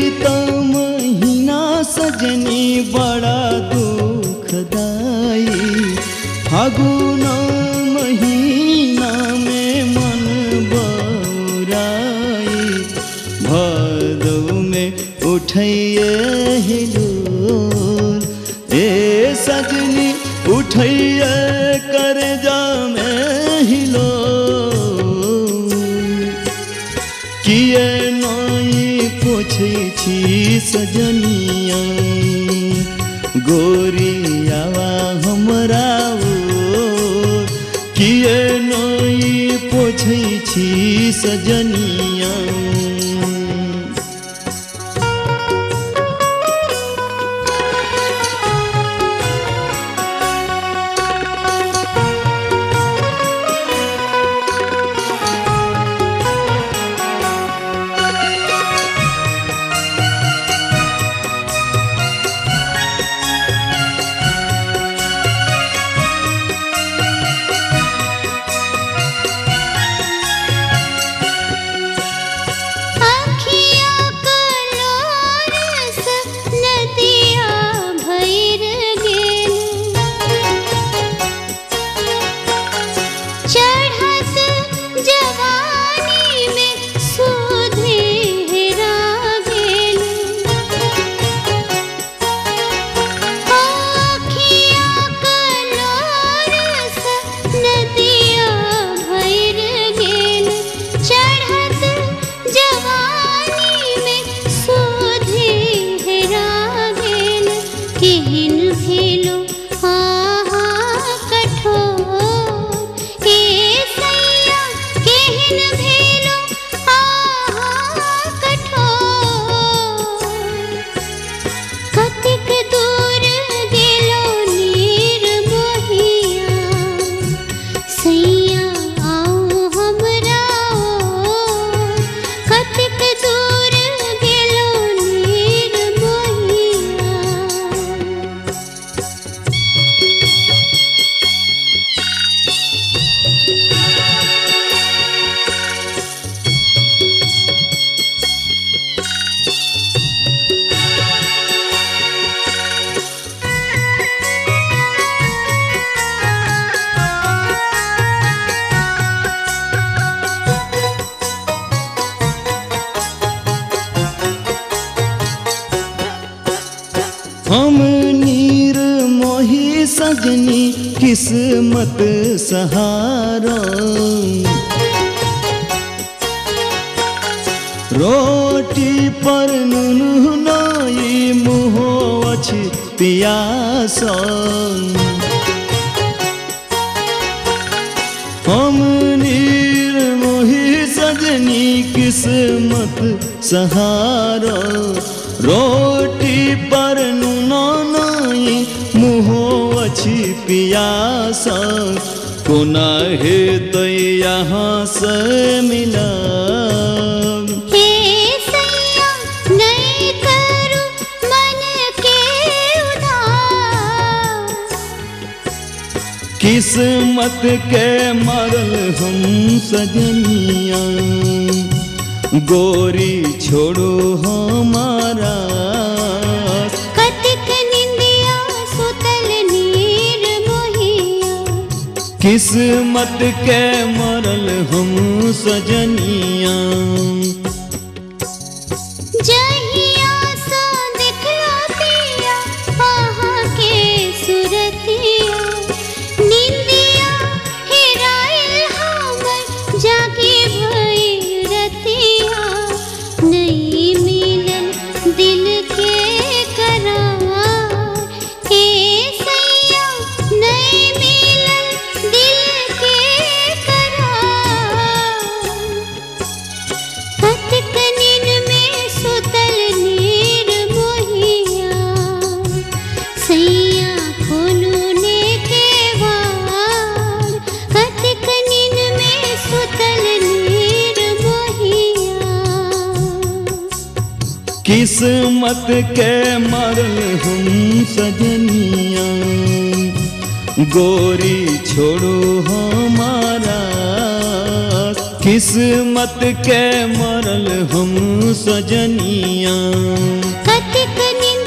चैत महीना सजनी बड़ा दुखदाई, फागुन महीना में मन बौराई, भादव में उठैये हिलोल, ए सजनी उठैये करजा में हिलोल, किए नाई पूछे छी सजनिया, गोरियावा हमरा ओर, किए नाई पूछे छी सजनिया। हम नीर मोही सजनी किस्मत सहारा, रोटी पर नून नाई मुहो अछि पियासा, हम नीर मोही सजनी किस्मत सहारा, रोटी पर नून नाई मुहो अछि पियासा, कोना हे तो यहाँ से मिला, हे सैया नहीं करूं मन के उदास, किस्मत के मरल हम सजनिया, गोरी छोड़ो हमारा, कतिक निंदिया सुतल नीर मोहिया, किस्मत के मरल हम सजनिया। जहिया सा दिखला पिया वहाँ के सुरतिया, निंदिया हेराइल हमर जागी भई रतिया, नहीं मिलन दिल के करार, हे सैया नहीं मिलन दिल के करार, कतिक नींद में सुतल नीर मोहिया, सैया खोलूने के वार, कतिक नींद में सुतल नीर मोहिया, किस्मत के मरल हम सजनिया, गोरी छोड़ो हमारा, किस्मत के मरल हम सजनिया कतिक नींद